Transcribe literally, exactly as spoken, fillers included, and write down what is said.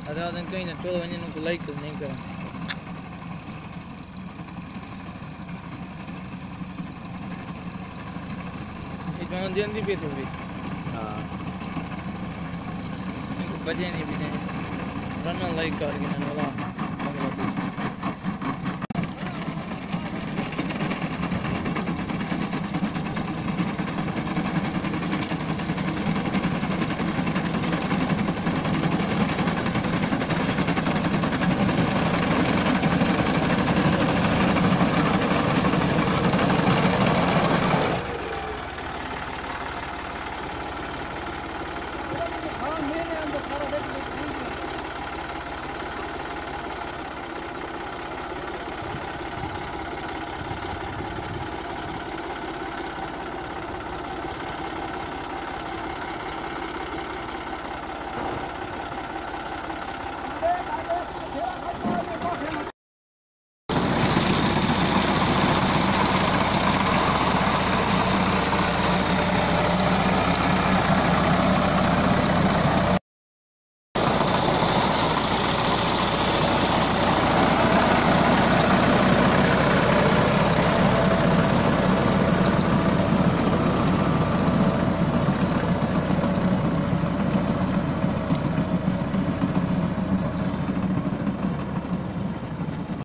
अदा दिन कहीं न चलो वने को लाइक नहीं करें ये जान जल्दी पे तो भी हां इनको बजे नहीं भी नहीं रन लाइक कर के ना वाला हाँ मेरे अंदर सारा देख